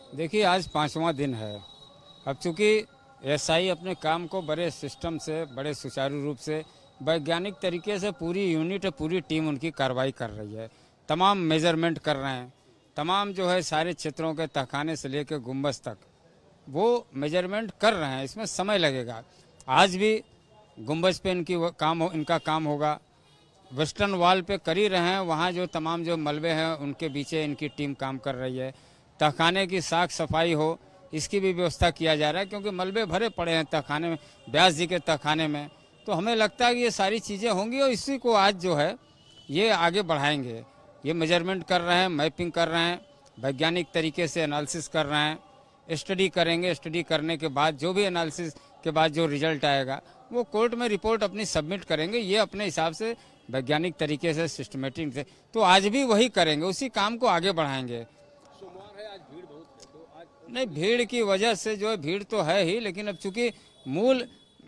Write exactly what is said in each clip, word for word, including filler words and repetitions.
देखिए आज पाँचवा दिन है। अब चूँकि एसआई अपने काम को बड़े सिस्टम से, बड़े सुचारू रूप से, वैज्ञानिक तरीके से पूरी यूनिट, पूरी टीम उनकी कार्रवाई कर रही है। तमाम मेजरमेंट कर रहे हैं, तमाम जो है सारे क्षेत्रों के तहखाने से लेकर गुंबज तक वो मेजरमेंट कर रहे हैं। इसमें समय लगेगा। आज भी गुंबज पे इनकी काम हो, इनका काम होगा। वेस्टर्न वॉल पे कर ही रहे हैं, वहाँ जो तमाम जो मलबे हैं उनके पीछे इनकी टीम काम कर रही है। तहखाने की साफ सफाई हो, इसकी भी व्यवस्था किया जा रहा है, क्योंकि मलबे भरे पड़े हैं तहखाने में, व्यास जी के तहखाने में। तो हमें लगता है कि ये सारी चीज़ें होंगी और इसी को आज जो है ये आगे बढ़ाएंगे। ये मेजरमेंट कर रहे हैं, मैपिंग कर रहे हैं, वैज्ञानिक तरीके से एनालिसिस कर रहे हैं, स्टडी करेंगे। स्टडी करने के बाद जो भी एनालिसिस के बाद जो रिजल्ट आएगा वो कोर्ट में रिपोर्ट अपनी सबमिट करेंगे। ये अपने हिसाब से वैज्ञानिक तरीके से, सिस्टमेटिक से, तो आज भी वही करेंगे, उसी काम को आगे बढ़ाएंगे। सोमवार है, आज भीड़ बहुत है, तो आज नहीं, भीड़ की वजह से जो है, भीड़ तो है ही, लेकिन अब चूंकि मूल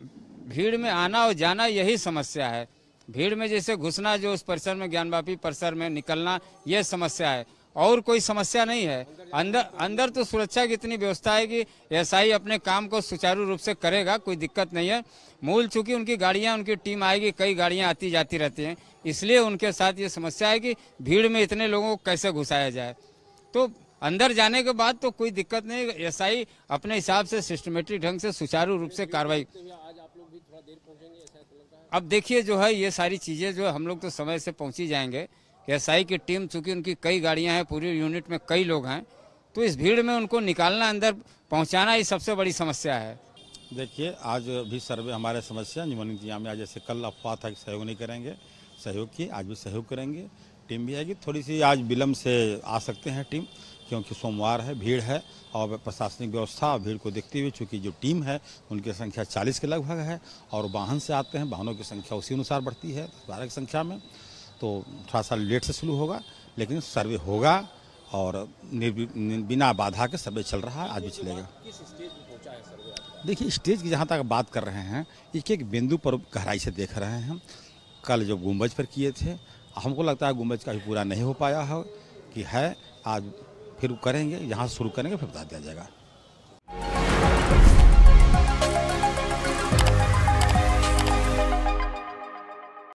भीड़ में आना और जाना यही समस्या है। भीड़ में जैसे घुसना, जो उस परिसर में, ज्ञानवापी परिसर में निकलना, ये समस्या है, और कोई समस्या नहीं है। अंदर अंदर तो सुरक्षा की इतनी व्यवस्था है कि एसआई अपने काम को सुचारू रूप से करेगा, कोई दिक्कत नहीं है। मूल चूंकि उनकी गाड़ियां, उनकी टीम आएगी, कई गाड़ियां आती जाती रहती हैं, इसलिए उनके साथ ये समस्या है कि भीड़ में इतने लोगों को कैसे घुसाया जाए। तो अंदर जाने के बाद तो कोई दिक्कत नहीं, एसआई अपने हिसाब से सिस्टमेटिक ढंग से सुचारू रूप से कार्रवाई। आज आप लोग भी थोड़ा देर पहुंचेंगे, ऐसा तो लगता है। अब देखिए जो है ये सारी चीज़ें जो है हम लोग तो समय से पहुंची जाएंगे। एसआई की टीम, चूंकि उनकी कई गाड़ियां हैं, पूरी यूनिट में कई लोग हैं, तो इस भीड़ में उनको निकालना, अंदर पहुंचाना ही सबसे बड़ी समस्या है। देखिए आज भी सर्वे हमारे समस्या निमन इंतजाम में। आज जैसे कल अफवाह था कि सहयोग नहीं करेंगे, सहयोग किए, आज भी सहयोग करेंगे। टीम भी आएगी, थोड़ी सी आज विलम्ब से आ सकते हैं टीम, क्योंकि सोमवार है, भीड़ है, और प्रशासनिक व्यवस्था और भीड़ को देखते हुए चूँकि जो टीम है उनकी संख्या चालीस के लगभग है, और वाहन से आते हैं, वाहनों की संख्या उसी अनुसार बढ़ती है, बारह की संख्या में। तो थोड़ा सा लेट से शुरू होगा, लेकिन सर्वे होगा और बिना बाधा के सर्वे चल रहा है, आज भी चलेगा। किस स्टेज पे पहुंचा है सर्वे? देखिए स्टेज की जहाँ तक बात कर रहे हैं, एक एक बिंदु पर गहराई से देख रहे हैं हम। कल जो गुंबज पर किए थे, हमको लगता है गुंबज का भी पूरा नहीं हो पाया है कि है, आज फिर करेंगे, यहाँ से शुरू करेंगे, फिर बता दिया जाएगा।